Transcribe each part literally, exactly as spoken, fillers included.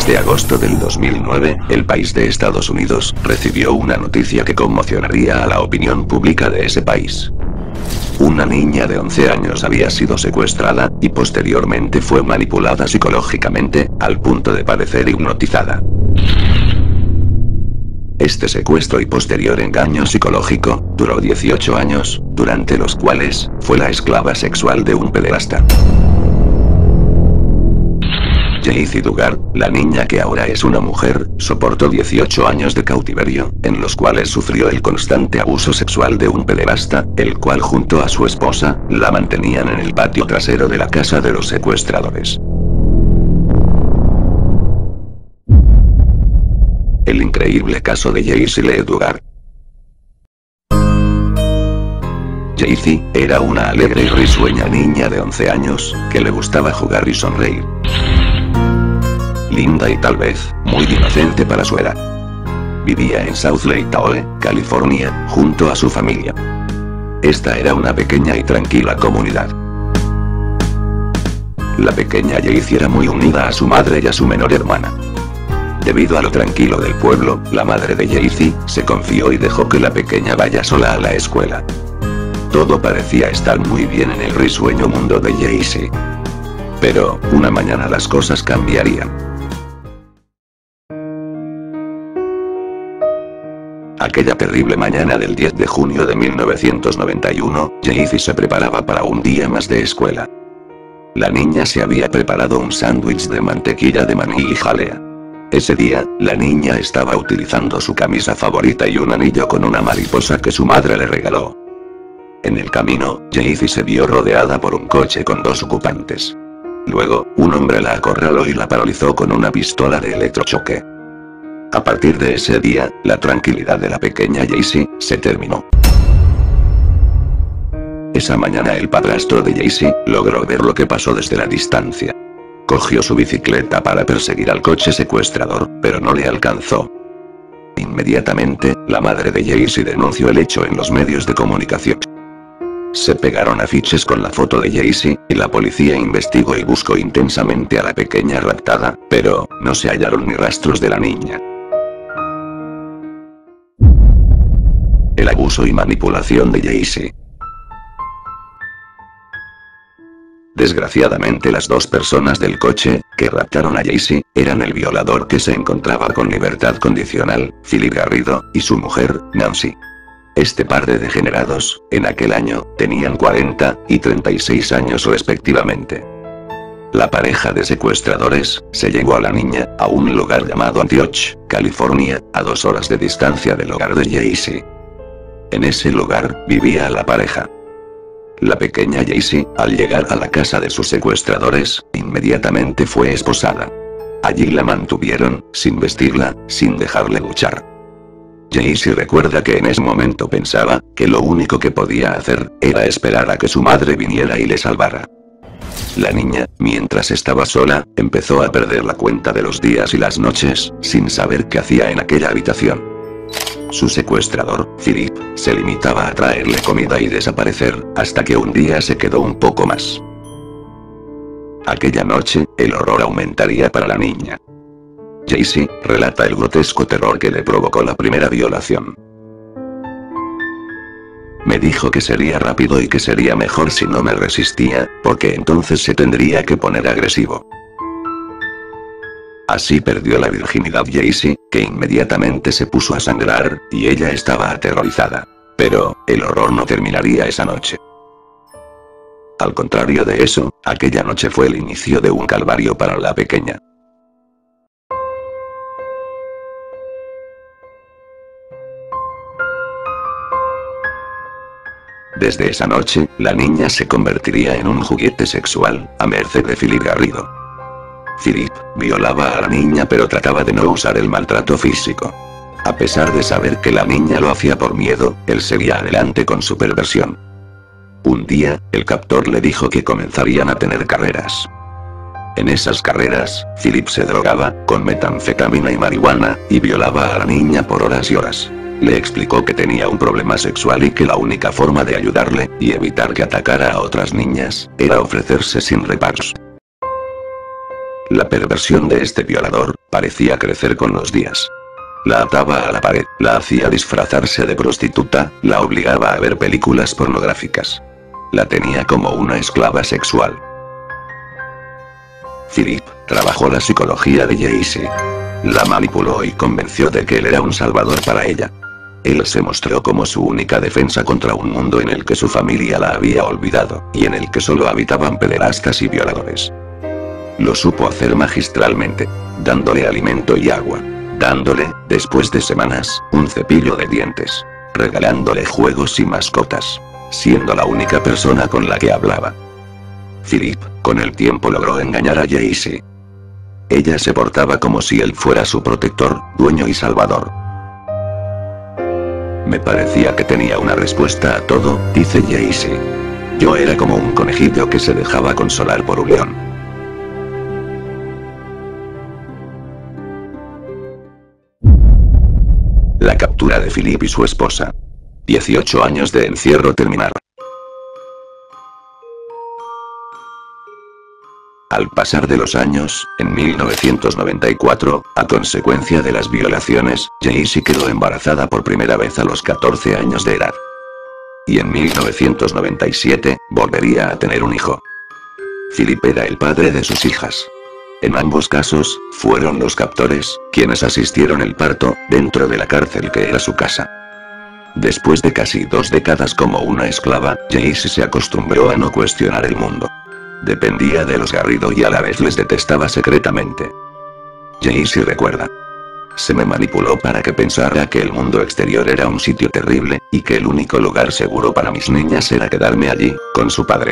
de agosto del dos mil nueve, el país de Estados Unidos recibió una noticia que conmocionaría a la opinión pública de ese país. Una niña de once años había sido secuestrada, y posteriormente fue manipulada psicológicamente, al punto de parecer hipnotizada. Este secuestro y posterior engaño psicológico duró dieciocho años, durante los cuales fue la esclava sexual de un pederasta. Jaycee Dugard, la niña que ahora es una mujer, soportó dieciocho años de cautiverio, en los cuales sufrió el constante abuso sexual de un pederasta, el cual junto a su esposa, la mantenían en el patio trasero de la casa de los secuestradores. El increíble caso de Jaycee Lee Dugard. Jaycee era una alegre y risueña niña de once años, que le gustaba jugar y sonreír. Linda y tal vez, muy inocente para su edad. Vivía en South Lake Tahoe, California, junto a su familia. Esta era una pequeña y tranquila comunidad. La pequeña Jaycee era muy unida a su madre y a su menor hermana. Debido a lo tranquilo del pueblo, la madre de Jaycee se confió y dejó que la pequeña vaya sola a la escuela. Todo parecía estar muy bien en el risueño mundo de Jaycee. Pero, una mañana las cosas cambiarían. Aquella terrible mañana del diez de junio de mil novecientos noventa y uno, Jaycee se preparaba para un día más de escuela. La niña se había preparado un sándwich de mantequilla de maní y jalea. Ese día, la niña estaba utilizando su camisa favorita y un anillo con una mariposa que su madre le regaló. En el camino, Jaycee se vio rodeada por un coche con dos ocupantes. Luego, un hombre la acorraló y la paralizó con una pistola de electrochoque. A partir de ese día, la tranquilidad de la pequeña Jaycee se terminó. Esa mañana el padrastro de Jaycee logró ver lo que pasó desde la distancia. Cogió su bicicleta para perseguir al coche secuestrador, pero no le alcanzó. Inmediatamente, la madre de Jaycee denunció el hecho en los medios de comunicación. Se pegaron afiches con la foto de Jaycee, y la policía investigó y buscó intensamente a la pequeña raptada, pero no se hallaron ni rastros de la niña. El abuso y manipulación de Jaycee. Desgraciadamente las dos personas del coche, que raptaron a Jaycee, eran el violador que se encontraba con libertad condicional, Philip Garrido, y su mujer, Nancy. Este par de degenerados, en aquel año, tenían cuarenta y treinta y seis años respectivamente. La pareja de secuestradores, se llevó a la niña, a un lugar llamado Antioch, California, a dos horas de distancia del hogar de Jaycee. En ese lugar, vivía la pareja. La pequeña Jaycee, al llegar a la casa de sus secuestradores, inmediatamente fue esposada. Allí la mantuvieron, sin vestirla, sin dejarle luchar. Jaycee recuerda que en ese momento pensaba, que lo único que podía hacer, era esperar a que su madre viniera y le salvara. La niña, mientras estaba sola, empezó a perder la cuenta de los días y las noches, sin saber qué hacía en aquella habitación. Su secuestrador, Philip, se limitaba a traerle comida y desaparecer, hasta que un día se quedó un poco más. Aquella noche, el horror aumentaría para la niña. Jaycee relata el grotesco terror que le provocó la primera violación. Me dijo que sería rápido y que sería mejor si no me resistía, porque entonces se tendría que poner agresivo. Así perdió la virginidad Jaycee, que inmediatamente se puso a sangrar, y ella estaba aterrorizada. Pero, el horror no terminaría esa noche. Al contrario de eso, aquella noche fue el inicio de un calvario para la pequeña. Desde esa noche, la niña se convertiría en un juguete sexual, a merced de Philip Garrido. Philip violaba a la niña pero trataba de no usar el maltrato físico. A pesar de saber que la niña lo hacía por miedo, él seguía adelante con su perversión. Un día, el captor le dijo que comenzarían a tener carreras. En esas carreras, Philip se drogaba, con metanfetamina y marihuana, y violaba a la niña por horas y horas. Le explicó que tenía un problema sexual y que la única forma de ayudarle, y evitar que atacara a otras niñas, era ofrecerse sin reparos. La perversión de este violador parecía crecer con los días. La ataba a la pared, la hacía disfrazarse de prostituta, la obligaba a ver películas pornográficas. La tenía como una esclava sexual. Philip trabajó la psicología de Jaycee. La manipuló y convenció de que él era un salvador para ella. Él se mostró como su única defensa contra un mundo en el que su familia la había olvidado, y en el que solo habitaban pederastas y violadores. Lo supo hacer magistralmente, dándole alimento y agua, dándole, después de semanas, un cepillo de dientes, regalándole juegos y mascotas, siendo la única persona con la que hablaba. Philip, con el tiempo logró engañar a Jaycee. Ella se portaba como si él fuera su protector, dueño y salvador. Me parecía que tenía una respuesta a todo, dice Jaycee. Yo era como un conejillo que se dejaba consolar por un león. La captura de Philip y su esposa. dieciocho años de encierro terminar. Al pasar de los años, en mil novecientos noventa y cuatro, a consecuencia de las violaciones, Jaycee quedó embarazada por primera vez a los catorce años de edad. Y en mil novecientos noventa y siete, volvería a tener un hijo. Philip era el padre de sus hijas. En ambos casos, fueron los captores, quienes asistieron el parto, dentro de la cárcel que era su casa. Después de casi dos décadas como una esclava, Jaycee se acostumbró a no cuestionar el mundo. Dependía de los Garrido y a la vez les detestaba secretamente. Jaycee recuerda. Se me manipuló para que pensara que el mundo exterior era un sitio terrible, y que el único lugar seguro para mis niñas era quedarme allí, con su padre.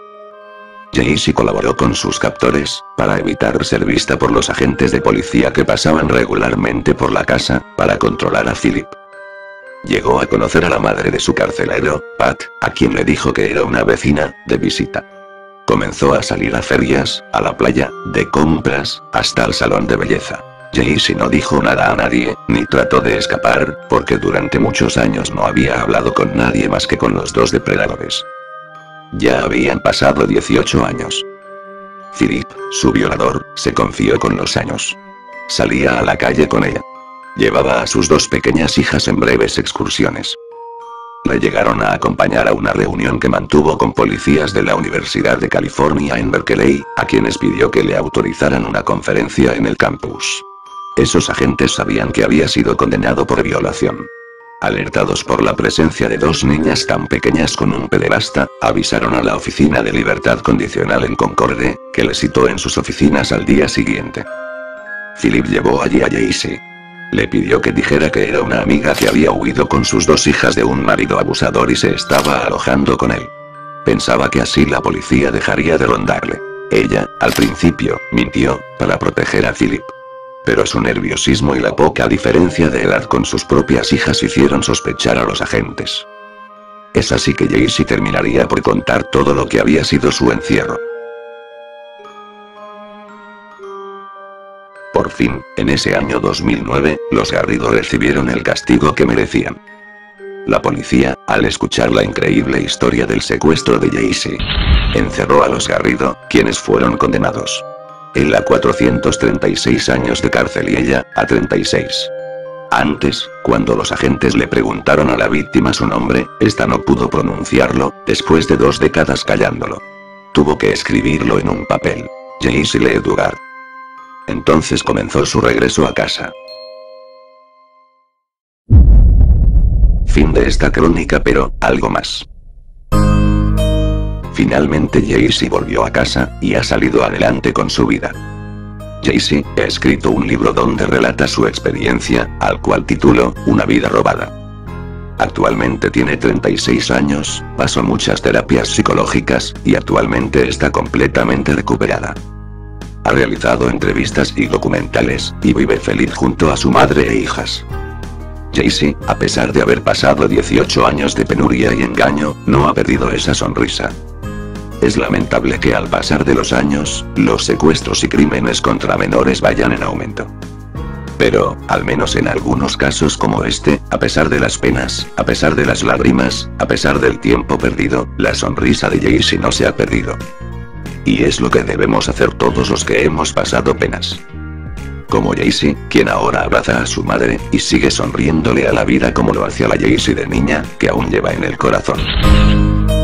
Jaycee colaboró con sus captores, para evitar ser vista por los agentes de policía que pasaban regularmente por la casa, para controlar a Philip. Llegó a conocer a la madre de su carcelero, Pat, a quien le dijo que era una vecina, de visita. Comenzó a salir a ferias, a la playa, de compras, hasta al salón de belleza. Jaycee no dijo nada a nadie, ni trató de escapar, porque durante muchos años no había hablado con nadie más que con los dos depredadores. Ya habían pasado dieciocho años. Philip, su violador, se confió con los años. Salía a la calle con ella. Llevaba a sus dos pequeñas hijas en breves excursiones. Le llegaron a acompañar a una reunión que mantuvo con policías de la Universidad de California en Berkeley, a quienes pidió que le autorizaran una conferencia en el campus. Esos agentes sabían que había sido condenado por violación. Alertados por la presencia de dos niñas tan pequeñas con un pederasta, avisaron a la Oficina de Libertad Condicional en Concorde, que le citó en sus oficinas al día siguiente. Philip llevó allí a Jaycee. Le pidió que dijera que era una amiga que había huido con sus dos hijas de un marido abusador y se estaba alojando con él. Pensaba que así la policía dejaría de rondarle. Ella, al principio, mintió, para proteger a Philip. Pero su nerviosismo y la poca diferencia de edad con sus propias hijas hicieron sospechar a los agentes. Es así que Jaycee terminaría por contar todo lo que había sido su encierro. Por fin, en ese año dos mil nueve, los Garrido recibieron el castigo que merecían. La policía, al escuchar la increíble historia del secuestro de Jaycee, encerró a los Garrido, quienes fueron condenados. Él a cuatrocientos treinta y seis años de cárcel y ella, a treinta y seis. Antes, cuando los agentes le preguntaron a la víctima su nombre, esta no pudo pronunciarlo, después de dos décadas callándolo. Tuvo que escribirlo en un papel. Jaycee Lee Dugard. Entonces comenzó su regreso a casa. Fin de esta crónica, pero, algo más. Finalmente Jaycee volvió a casa, y ha salido adelante con su vida. Jaycee ha escrito un libro donde relata su experiencia, al cual tituló, Una vida robada. Actualmente tiene treinta y seis años, pasó muchas terapias psicológicas, y actualmente está completamente recuperada. Ha realizado entrevistas y documentales, y vive feliz junto a su madre e hijas. Jaycee, a pesar de haber pasado dieciocho años de penuria y engaño, no ha perdido esa sonrisa. Es lamentable que al pasar de los años, los secuestros y crímenes contra menores vayan en aumento. Pero, al menos en algunos casos como este, a pesar de las penas, a pesar de las lágrimas, a pesar del tiempo perdido, la sonrisa de Jaycee no se ha perdido. Y es lo que debemos hacer todos los que hemos pasado penas. Como Jaycee, quien ahora abraza a su madre, y sigue sonriéndole a la vida como lo hacía la Jaycee de niña, que aún lleva en el corazón.